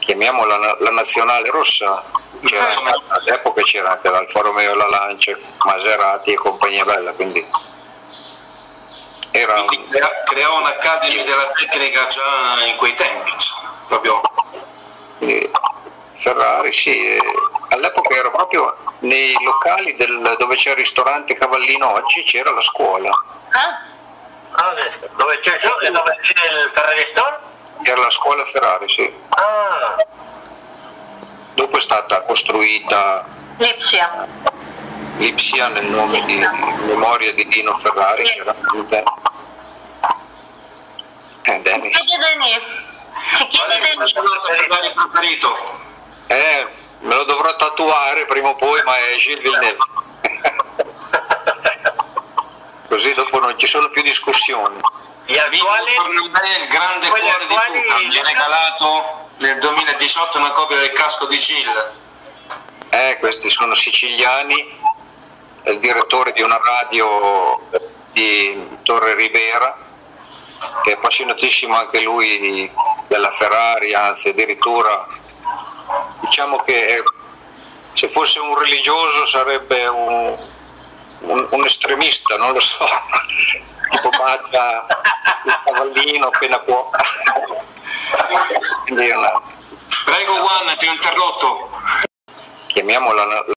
chiamiamola la nazionale rossa, all'epoca c'era anche l'Alfa Romeo, la Lancia, Maserati e compagnia bella, quindi era creò un'Academy della tecnica già in quei tempi, proprio. Ferrari, sì, all'epoca era proprio nei locali dove c'è il ristorante Cavallino oggi, c'era la scuola. Dove c'è il Ferrari Store? Era la scuola Ferrari, sì. Dopo è stata costruita Lipsia nel nome di memoria di Dino Ferrari, chiaramente. Dennis. Ferrari preferito? Me lo dovrò tatuare prima o poi, ma è Gilles Villeneuve. Così dopo non ci sono più discussioni. Gli attuali, il grande cuore di Luca, mi ha regalato nel 2018 una copia del casco di Gilles. Questi sono siciliani, è il direttore di una radio di Torre Ribera, che è appassionatissimo anche lui della Ferrari, anzi addirittura diciamo che se fosse un religioso sarebbe un estremista, non lo so, tipo bacia il cavallino appena può. Prego Juan, ti ho interrotto. Chiamiamola